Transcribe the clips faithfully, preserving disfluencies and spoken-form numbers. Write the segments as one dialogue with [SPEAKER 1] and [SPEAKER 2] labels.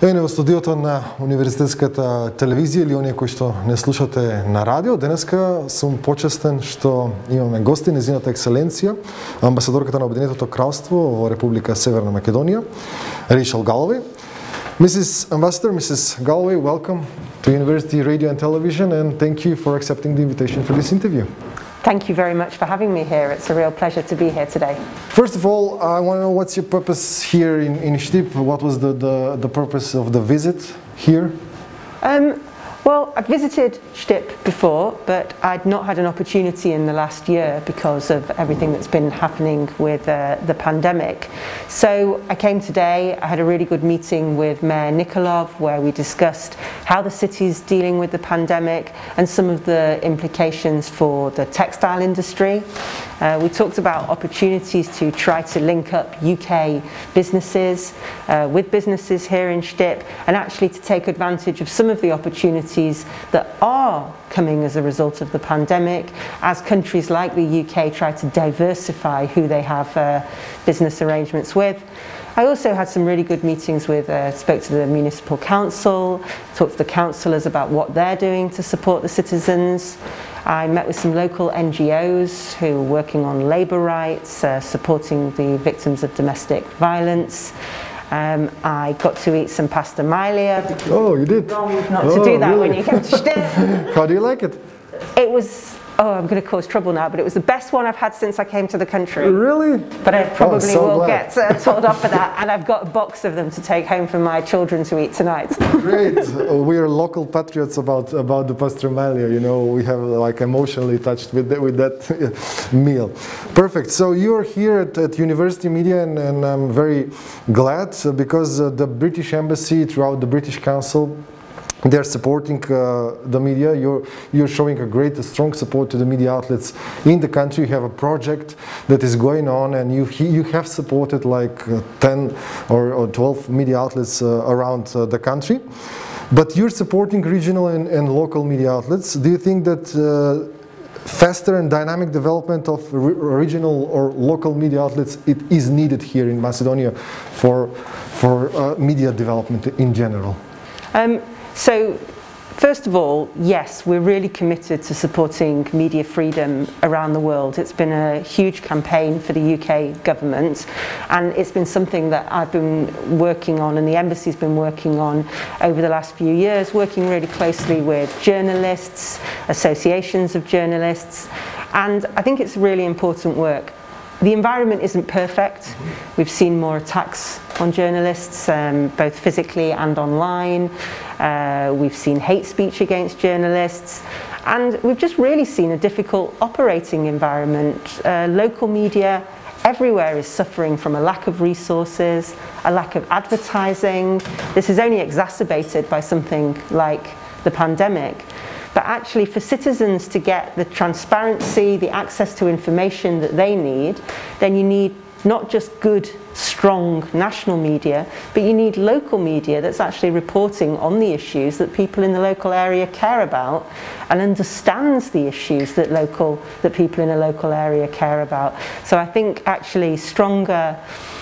[SPEAKER 1] Ене во студиото на Универзитетската телевизија или оние кои што не слушате на радио, денеска сум почестен што имаме гости, незината екселенција, амбасадорката на Обединетото кралство во Република Северна Македонија, Rachel Galloway. Missus Ambassador, Missus Galloway, welcome to University Radio and Television, and thank you for accepting the invitation for this interview.
[SPEAKER 2] Thank you very much for having me here. It's a real pleasure to be here today.
[SPEAKER 1] First of all, I want to know what's your purpose here in, in Štip? What was the, the, the purpose of the visit here?
[SPEAKER 2] Um, well, I've visited Štip before, but I'd not had an opportunity in the last year because of everything that's been happening with uh, the pandemic. So I came today. I had a really good meeting with Mayor Nikolov where we discussed how the city's dealing with the pandemic and some of the implications for the textile industry. Uh, we talked about opportunities to try to link up U K businesses uh, with businesses here in Štip, and actually to take advantage of some of the opportunities that are coming as a result of the pandemic as countries like the U K try to diversify who they have uh, business arrangements with. I also had some really good meetings with, uh, spoke to the municipal council, talked to the councillors about what they're doing to support the citizens. I met with some local N G Os who are working on labour rights, uh, supporting the victims of domestic violence. Um, I got to eat some pasta malia.
[SPEAKER 1] Oh, you did?
[SPEAKER 2] Wrong not
[SPEAKER 1] oh,
[SPEAKER 2] to do that
[SPEAKER 1] really?
[SPEAKER 2] when you come to Štip.
[SPEAKER 1] How do you like it?
[SPEAKER 2] It was, oh, I'm going to cause trouble now, but it was the best one I've had since I came to the country.
[SPEAKER 1] Really?
[SPEAKER 2] But I probably
[SPEAKER 1] oh, so
[SPEAKER 2] will
[SPEAKER 1] glad.
[SPEAKER 2] get uh, told off for that, and I've got a box of them to take home for my children to eat tonight.
[SPEAKER 1] Great. We are local patriots about about the pastramalia. You know, we have like emotionally touched with that, with that meal. Perfect. So you are here at, at University Media, and, and I'm very glad because uh, the British Embassy throughout the British Council, they're supporting uh, the media. You're, you're showing a great, a strong support to the media outlets in the country. You have a project that is going on, and you, you have supported like uh, ten or, or twelve media outlets uh, around uh, the country. But you're supporting regional and, and local media outlets. Do you think that uh, faster and dynamic development of re regional or local media outlets it is needed here in Macedonia for, for uh, media development in general?
[SPEAKER 2] Um, So, first of all, yes, we're really committed to supporting media freedom around the world. It's been a huge campaign for the U K government, and it's been something that I've been working on and the embassy's been working on over the last few years, working really closely with journalists, associations of journalists, and I think it's really important work. The environment isn't perfect. We've seen more attacks on journalists, um, both physically and online. Uh, we've seen hate speech against journalists. And we've just really seen a difficult operating environment. Uh, local media everywhere is suffering from a lack of resources, a lack of advertising. This is only exacerbated by something like the pandemic. But actually for citizens to get the transparency, the access to information that they need, then you need not just good, strong national media, but you need local media that's actually reporting on the issues that people in the local area care about and understands the issues that local, that people in a local area care about. So I think actually stronger,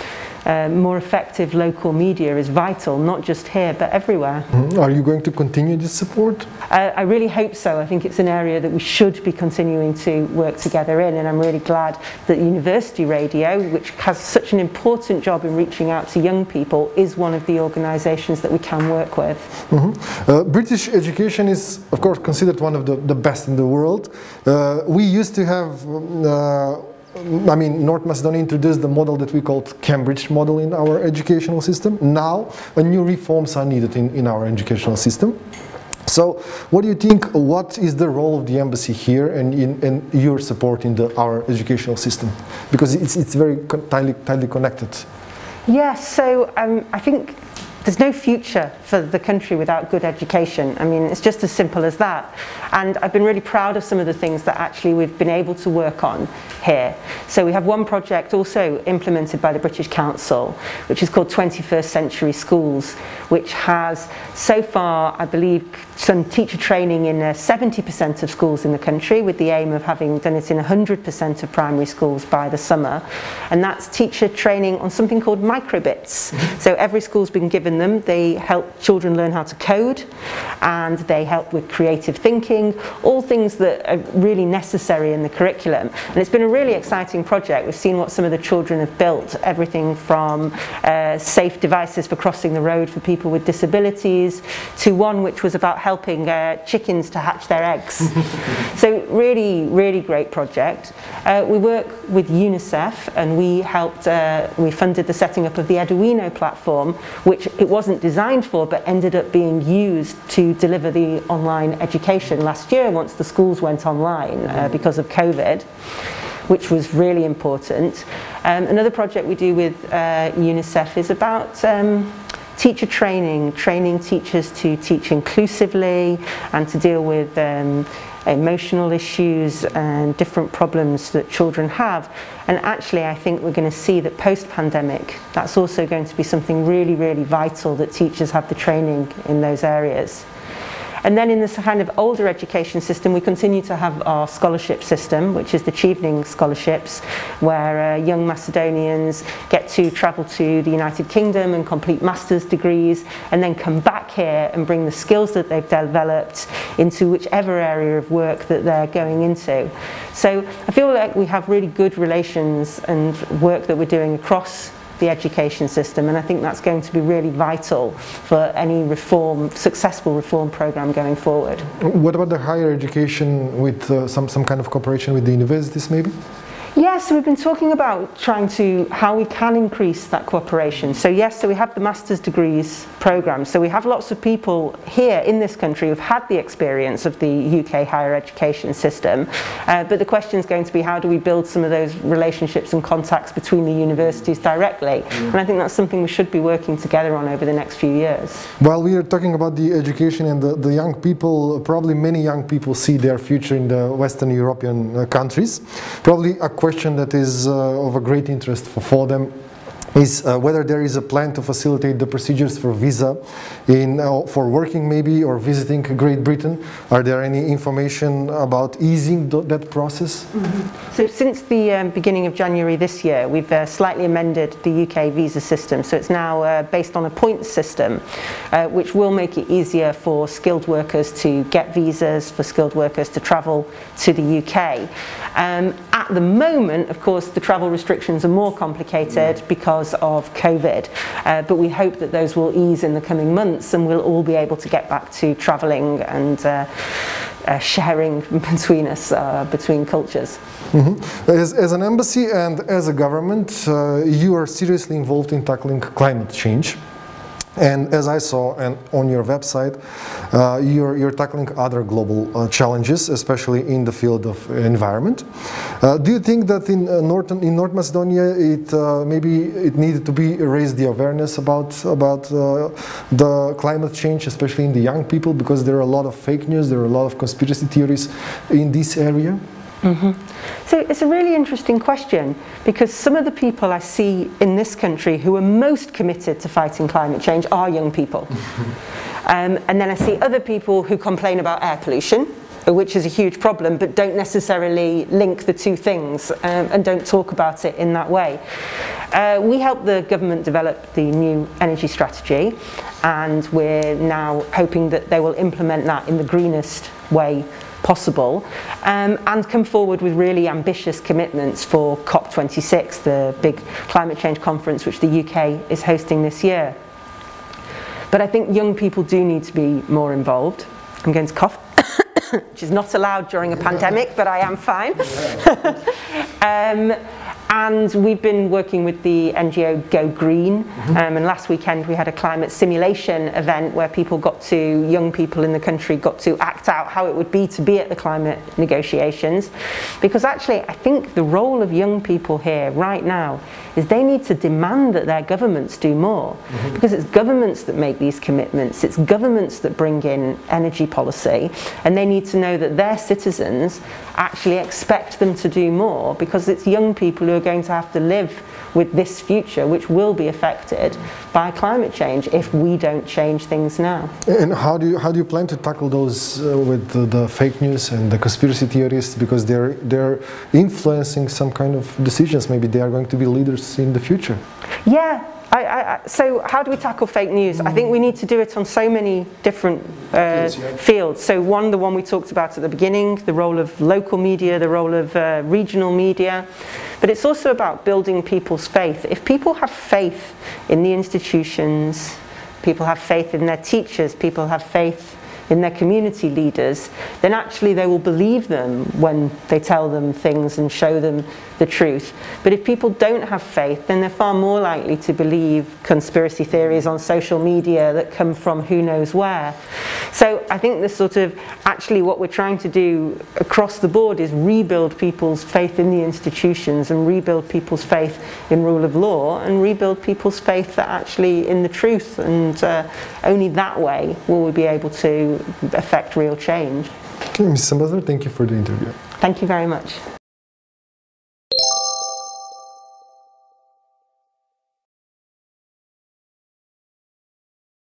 [SPEAKER 2] Uh, more effective local media is vital, not just here but everywhere.
[SPEAKER 1] Mm-hmm. Are you going to continue this support?
[SPEAKER 2] Uh, I really hope so. I think it's an area that we should be continuing to work together in, and I'm really glad that University Radio, which has such an important job in reaching out to young people, is one of the organisations that we can work with.
[SPEAKER 1] Mm-hmm. uh, British education is of course considered one of the, the best in the world. Uh, we used to have uh, I mean, North Macedonia introduced the model that we called Cambridge model in our educational system. Now, a new reforms are needed in, in our educational system. So, what do you think, what is the role of the embassy here and in and your support in the, our educational system? Because it's, it's very tightly, tightly connected.
[SPEAKER 2] Yes, so um, I think there's no future for the country without good education. I mean, it's just as simple as that. And I've been really proud of some of the things that actually we've been able to work on here. So we have one project also implemented by the British Council, which is called twenty-first Century Schools, which has so far, I believe, some teacher training in uh, seventy percent of schools in the country, with the aim of having done it in one hundred percent of primary schools by the summer. And that's teacher training on something called microbits. So every school's been given given them. They help children learn how to code, and they help with creative thinking, all things that are really necessary in the curriculum. And it's been a really exciting project. We've seen what some of the children have built, everything from uh, safe devices for crossing the road for people with disabilities, to one which was about helping uh, chickens to hatch their eggs. So really, really great project. Uh, we work with UNICEF, and we helped, uh, we funded the setting up of the Eduino platform, which it wasn't designed for, but ended up being used to deliver the online education last year once the schools went online uh, because of COVID, which was really important. Um, another project we do with uh, UNICEF is about um, teacher training, training teachers to teach inclusively and to deal with um, emotional issues and different problems that children have. And actually, I think we're going to see that post-pandemic, that's also going to be something really, really vital, that teachers have the training in those areas. And then in this kind of older education system, we continue to have our scholarship system, which is the Chevening Scholarships, where uh, young Macedonians get to travel to the United Kingdom and complete master's degrees, and then come back here and bring the skills that they've developed into whichever area of work that they're going into. So I feel like we have really good relations and work that we're doing across the education system, and I think that's going to be really vital for any reform, successful reform program going forward.
[SPEAKER 1] What about the higher education with uh, some, some kind of cooperation with the universities maybe?
[SPEAKER 2] Yes, so we've been talking about trying to, how we can increase that cooperation. So yes, so we have the master's degrees program. So we have lots of people here in this country who've had the experience of the U K higher education system. Uh, but the question is going to be, how do we build some of those relationships and contacts between the universities directly? Yeah. And I think that's something we should be working together on over the next few years.
[SPEAKER 1] While we are talking about the education and the, the young people, probably many young people see their future in the Western European uh, countries. Probably a question that is uh, of a great interest for, for them is uh, whether there is a plan to facilitate the procedures for visa in, uh, for working maybe or visiting Great Britain. Are there any information about easing th that process?
[SPEAKER 2] Mm-hmm. So since the um, beginning of January this year, we've uh, slightly amended the U K visa system. So it's now uh, based on a points system, uh, which will make it easier for skilled workers to get visas, for skilled workers to travel to the U K. Um, at the moment, of course, the travel restrictions are more complicated mm. because of COVID, uh, but we hope that those will ease in the coming months, and we'll all be able to get back to travelling and uh, uh, sharing between us, uh, between cultures.
[SPEAKER 1] Mm-hmm. As, as an embassy and as a government, uh, you are seriously involved in tackling climate change. And as I saw and on your website, uh, you're, you're tackling other global uh, challenges, especially in the field of environment. Uh, do you think that in, uh, North, in North Macedonia, it uh, maybe it needed to be raised the awareness about, about uh, the climate change, especially in the young people, because there are a lot of fake news, there are a lot of conspiracy theories in this area?
[SPEAKER 2] Mm-hmm. So it's a really interesting question, because some of the people I see in this country who are most committed to fighting climate change are young people. um, and then I see other people who complain about air pollution, which is a huge problem, but don't necessarily link the two things um, and don't talk about it in that way. Uh, we helped the government develop the new energy strategy, and we're now hoping that they will implement that in the greenest way possible, um, and come forward with really ambitious commitments for COP twenty-six, the big climate change conference which the U K is hosting this year. But I think young people do need to be more involved. I'm going to cough, which is not allowed during a pandemic, but I am fine. um, And we've been working with the N G O Go Green, mm-hmm. um, and last weekend we had a climate simulation event where people got to, young people in the country got to act out how it would be to be at the climate negotiations. Because actually I think the role of young people here right now is they need to demand that their governments do more. Mm-hmm. Because it's governments that make these commitments, it's governments that bring in energy policy, and they need to know that their citizens actually expect them to do more, because it's young people who are going to have to live with this future, which will be affected by climate change if we don't change things now.
[SPEAKER 1] And how do you how do you plan to tackle those uh, with the, the fake news and the conspiracy theorists, because they're they're influencing some kind of decisions? Maybe they are going to be leaders in the future.
[SPEAKER 2] Yeah. I, I, so how do we tackle fake news? Mm. I think we need to do it on so many different uh, fields, yeah. fields. So one, the one we talked about at the beginning, the role of local media, the role of uh, regional media. But it's also about building people's faith. If people have faith in the institutions, people have faith in their teachers, people have faith in their community leaders, then actually they will believe them when they tell them things and show them the truth. But if people don't have faith, then they're far more likely to believe conspiracy theories on social media that come from who knows where. So I think this sort of, actually what we're trying to do across the board is rebuild people's faith in the institutions and rebuild people's faith in rule of law and rebuild people's faith that actually in the truth, and uh, only that way will we be able to affect real change.
[SPEAKER 1] Okay, Miz Ambassador, thank you for the interview.
[SPEAKER 2] Thank you very much.